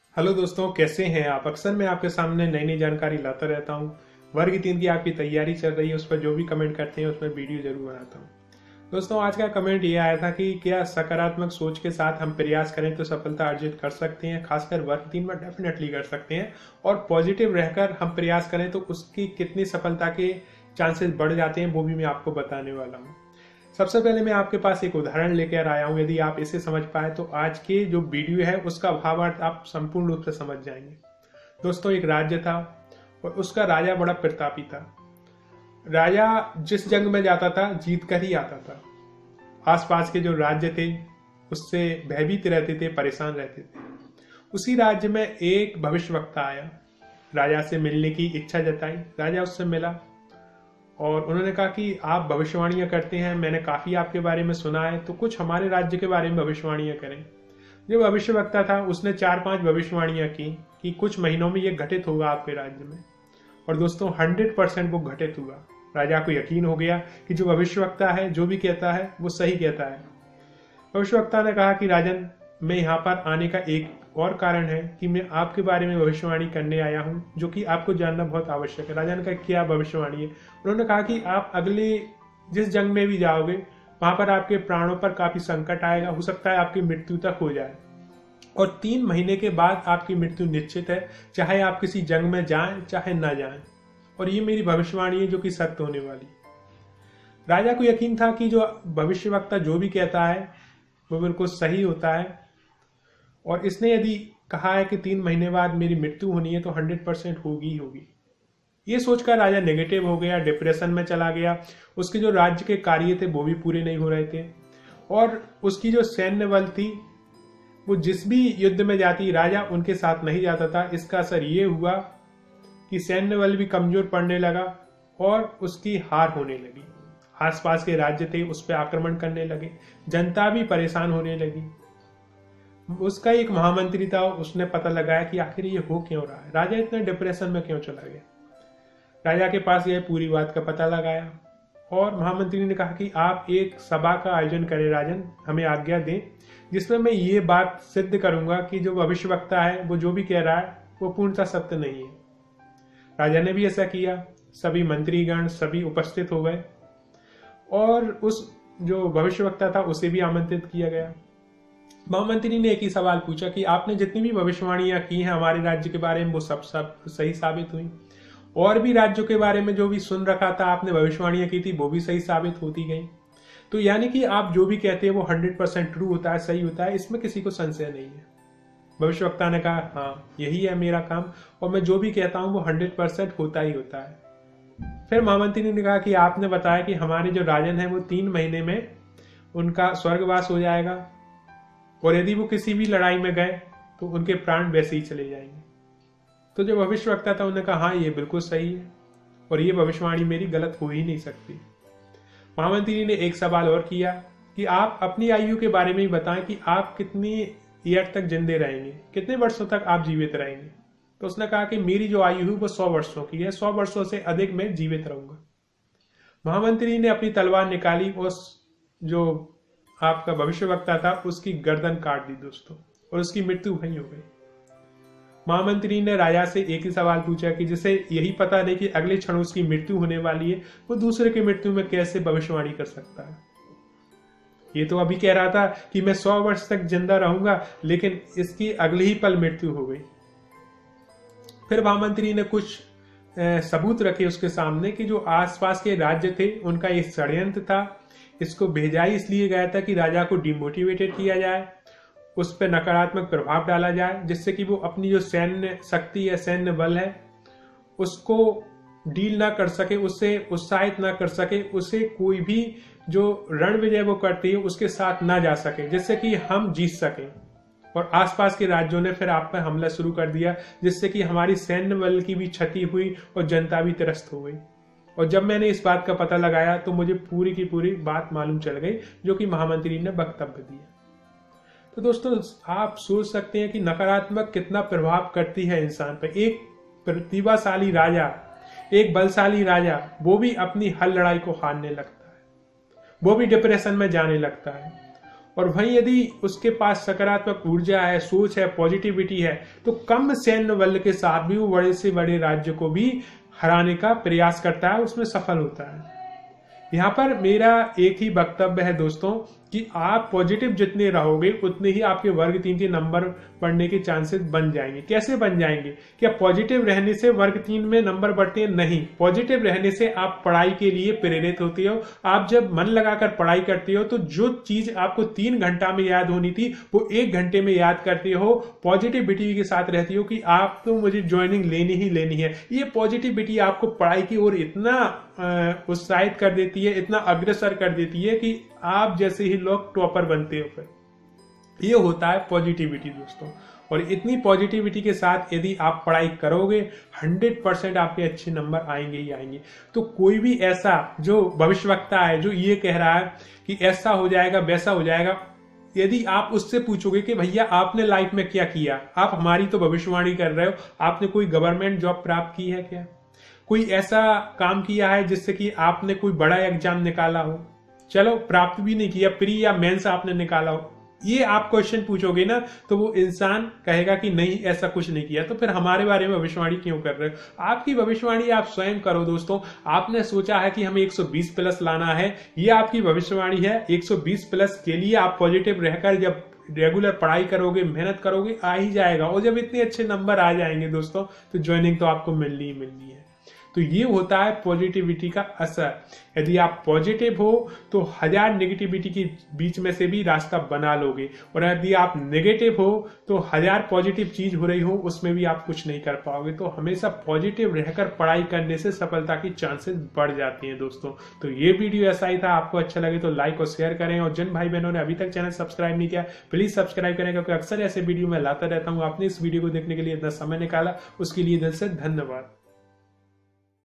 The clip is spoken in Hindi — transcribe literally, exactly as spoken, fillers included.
हेलो दोस्तों, कैसे हैं आप। अक्सर मैं आपके सामने नई नई जानकारी लाता रहता हूं। वर्ग तीन की आपकी तैयारी चल रही है, उस पर जो भी कमेंट करते हैं उसमें वीडियो जरूर बनाता हूं। दोस्तों, आज का कमेंट ये आया था कि क्या सकारात्मक सोच के साथ हम प्रयास करें तो सफलता अर्जित कर सकते हैं। खासकर वर्ग तीन में डेफिनेटली कर सकते हैं। और पॉजिटिव रहकर हम प्रयास करें तो उसकी कितनी सफलता के चांसेस बढ़ जाते हैं वो भी मैं आपको बताने वाला हूँ। सबसे पहले मैं आपके पास एक उदाहरण लेकर आया हूं। यदि आप इसे समझ पाए तो आज के जो वीडियो है उसका भावार्थ आप संपूर्ण रूप से समझ जाएंगे। दोस्तों, एक राज्य था और उसका राजा बड़ा प्रतापी था। राजा जिस जंग में जाता था जीत कर ही आता था। आसपास के जो राज्य थे उससे भयभीत रहते थे, परेशान रहते थे। उसी राज्य में एक भविष्यवक्ता आया, राजा से मिलने की इच्छा जताई। राजा उससे मिला और उन्होंने कहा कि आप भविष्यवाणियां करते हैं, मैंने काफी आपके बारे में सुना है, तो कुछ हमारे राज्य के बारे में भविष्यवाणियां करें। जो भविष्यवक्ता था उसने चार पांच भविष्यवाणियां की कि कुछ महीनों में यह घटित होगा आपके राज्य में। और दोस्तों, हंड्रेड परसेंट वो घटित हुआ। राजा को यकीन हो गया कि जो भविष्यवक्ता है जो भी कहता है वो सही कहता है। भविष्यवक्ता ने कहा कि राजन, मैं यहाँ पर आने का एक और कारण है कि मैं आपके बारे में भविष्यवाणी करने आया हूँ, जो कि आपको जानना बहुत आवश्यक है। राजा ने कहा, क्या भविष्यवाणी है। उन्होंने कहा कि आप अगले जिस जंग में भी जाओगे वहां पर आपके प्राणों पर काफी संकट आएगा, हो सकता है आपकी मृत्यु तक हो जाए, और तीन महीने के बाद आपकी मृत्यु निश्चित है, चाहे आप किसी जंग में जाएं चाहे ना जाएं। और ये मेरी भविष्यवाणी है जो कि सत्य होने वाली। राजा को यकीन था कि जो भविष्यवक्ता जो भी कहता है वो बिल्कुल सही होता है, और इसने यदि कहा है कि तीन महीने बाद मेरी मृत्यु होनी है तो हंड्रेड परसेंट होगी ही होगी। ये सोचकर राजा नेगेटिव हो गया, डिप्रेशन में चला गया। उसके जो राज्य के कार्य थे वो भी पूरे नहीं हो रहे थे, और उसकी जो सैन्य बल थी वो जिस भी युद्ध में जाती राजा उनके साथ नहीं जाता था। इसका असर ये हुआ कि सैन्य बल भी कमजोर पड़ने लगा और उसकी हार होने लगी। आसपास के राज्य थे उस पर आक्रमण करने लगे, जनता भी परेशान होने लगी। उसका एक महामंत्री था, उसने पता लगाया कि आखिर ये हो क्यों रहा है, राजा इतने डिप्रेशन में क्यों चला गया। राजा के पास यह पूरी बात का पता लगाया और महामंत्री ने कहा कि आप एक सभा का आयोजन करें राजन, हमें आज्ञा दें, जिसमें मैं ये बात सिद्ध करूंगा कि जो भविष्यवक्ता है वो जो भी कह रहा है वो पूर्णतः सत्य नहीं है। राजा ने भी ऐसा किया। सभी मंत्रीगण सभी उपस्थित हो गए और उस जो भविष्यवक्ता था उसे भी आमंत्रित किया गया। महामंत्री ने एक ही सवाल पूछा कि आपने जितनी भी भविष्यवाणियां की हैं हमारे राज्य के बारे में वो सब सब सही साबित हुई, और भी राज्यों के बारे में जो भी सुन रखा था आपने भविष्यवाणियां की थी वो भी सही साबित होती गई। तो यानी कि आप जो भी कहते हैं वो हंड्रेड परसेंट ट्रू होता है, सही होता है, इसमें किसी को संशय नहीं है। भविष्यवक्ता ने कहा, हाँ यही है मेरा काम, और मैं जो भी कहता हूं वो हंड्रेड परसेंट होता ही होता है। फिर महामंत्री ने कहा कि आपने बताया कि हमारे जो राजन है वो तीन महीने में उनका स्वर्गवास हो जाएगा, और यदि वो किसी भी लड़ाई में गए तो उनके प्राण वैसे ही चले जाएंगे। तो जो भविष्यवक्ता था उन्होंने कहा, हाँ ये बिल्कुल सही है और ये भविष्यवाणी मेरी गलत हो ही नहीं सकती। महामंत्री ने एक सवाल और किया कि आप अपनी आयु के बारे में ही बताएं कि आप कितनी ईयर तक जिंदे रहेंगे, कितने वर्षों तक आप जीवित रहेंगे। तो उसने कहा कि मेरी जो आयु है वो सौ वर्षों की है, सौ वर्षों से अधिक मैं जीवित रहूंगा। महामंत्री ने अपनी तलवार निकाली, उस जो आपका भविष्यवक्ता था उसकी गर्दन काट दी दोस्तों, और उसकी मृत्यु वहीं हो गई। महामंत्री ने राजा से एक ही सवाल पूछा कि जिसे यही पता नहीं कि अगले क्षण उसकी मृत्यु होने वाली है, वो दूसरे की मृत्यु में कैसे भविष्यवाणी कर सकता है। ये तो अभी कह रहा था कि मैं सौ वर्ष तक जिंदा रहूंगा, लेकिन इसकी अगले ही पल मृत्यु हो गई। फिर महामंत्री ने कुछ सबूत रखे उसके सामने कि जो आसपास के राज्य थे उनका एक षड्यंत्र था। इसको भेजा ही इसलिए गया था कि राजा को डिमोटिवेटेड किया जाए, उस पर नकारात्मक प्रभाव डाला जाए, जिससे कि वो अपनी जो सैन्य शक्ति है, सैन्य बल है, उसको डील ना कर सके, उससे उत्साहित ना कर सके, उसे कोई भी जो रण विजय वो करती है उसके साथ ना जा सके, जिससे कि हम जीत सकें। और आसपास के राज्यों ने फिर आप पर हमला शुरू कर दिया, जिससे कि हमारी सैन्य बल की भी क्षति हुई और जनता भी त्रस्त हो गई। और जब मैंने इस बात का पता लगाया तो मुझे पूरी की पूरी बात मालूम चल गई जो कि महामंत्री ने वक्तव्य दिया। तो दोस्तों, आप सोच सकते हैं कि नकारात्मक कितना प्रभाव करती है इंसान पर। एक प्रतिभाशाली राजा, एक बलशाली राजा, वो भी अपनी हर लड़ाई को हारने लगता है, वो भी डिप्रेशन में जाने लगता है। और वहीं यदि उसके पास सकारात्मक ऊर्जा है, सोच है, पॉजिटिविटी है, तो कम सैन्य बल के साथ भी वो बड़े से बड़े राज्य को भी हराने का प्रयास करता है, उसमें सफल होता है। यहाँ पर मेरा एक ही वक्तव्य है दोस्तों कि आप पॉजिटिव जितने रहोगे उतने ही आपके वर्ग तीन के नंबर बढ़ने के चांसेस बन जाएंगे। कैसे बन जाएंगे? क्या पॉजिटिव रहने से वर्ग तीन में नंबर बढ़ते हैं? नहीं, पॉजिटिव रहने से आप पढ़ाई के लिए प्रेरित होते हो। आप जब मन लगाकर पढ़ाई करते हो तो जो चीज आपको तीन घंटा में याद होनी थी वो एक घंटे में याद करते हो। पॉजिटिविटी के साथ रहती हो कि आप तो मुझे ज्वाइनिंग लेनी ही लेनी है। ये पॉजिटिविटी आपको पढ़ाई की ओर इतना उत्साहित कर देती है, इतना अग्रसर कर देती है कि आप जैसे ही लोग टॉपर बनते हो। फिर ये होता है पॉजिटिविटी दोस्तों। और इतनी पॉजिटिविटी के साथ यदि आप पढ़ाई करोगे हंड्रेड परसेंट आपके अच्छे नंबर आएंगे ही आएंगे। तो कोई भी ऐसा जो भविष्यवक्ता है जो ये कह रहा है कि ऐसा हो जाएगा वैसा हो जाएगा, यदि आप उससे पूछोगे कि भैया आपने लाइफ में क्या किया, आप हमारी तो भविष्यवाणी कर रहे हो, आपने कोई गवर्नमेंट जॉब प्राप्त की है क्या? कोई ऐसा काम किया है जिससे कि आपने कोई बड़ा एग्जाम निकाला हो? चलो प्राप्त भी नहीं किया, प्री या मेंस आपने निकाला हो, ये आप क्वेश्चन पूछोगे ना तो वो इंसान कहेगा कि नहीं ऐसा कुछ नहीं किया। तो फिर हमारे बारे में भविष्यवाणी क्यों कर रहे हो? आपकी भविष्यवाणी आप स्वयं करो दोस्तों। आपने सोचा है कि हमें एक सौ बीस प्लस लाना है, ये आपकी भविष्यवाणी है। एक सौ बीस प्लस के लिए आप पॉजिटिव रहकर जब रेगुलर पढ़ाई करोगे, मेहनत करोगे, आ ही जाएगा। और जब इतने अच्छे नंबर आ जाएंगे दोस्तों तो ज्वाइनिंग तो आपको मिलनी ही मिलनी है। तो ये होता है पॉजिटिविटी का असर। यदि आप पॉजिटिव हो तो हजार नेगेटिविटी के बीच में से भी रास्ता बना लोगे, और यदि आप नेगेटिव हो तो हजार पॉजिटिव चीज हो रही हो उसमें भी आप कुछ नहीं कर पाओगे। तो हमेशा पॉजिटिव रहकर पढ़ाई करने से सफलता की चांसेस बढ़ जाती हैं दोस्तों। तो ये वीडियो ऐसा ही था। आपको अच्छा लगे तो लाइक और शेयर करें, और जिन भाई बहनों ने अभी तक चैनल सब्सक्राइब नहीं किया प्लीज सब्सक्राइब करें, क्योंकि अक्सर ऐसे वीडियो मैं लाता रहता हूँ। आपने इस वीडियो को देखने के लिए इतना समय निकाला उसके लिए दिल से धन्यवाद।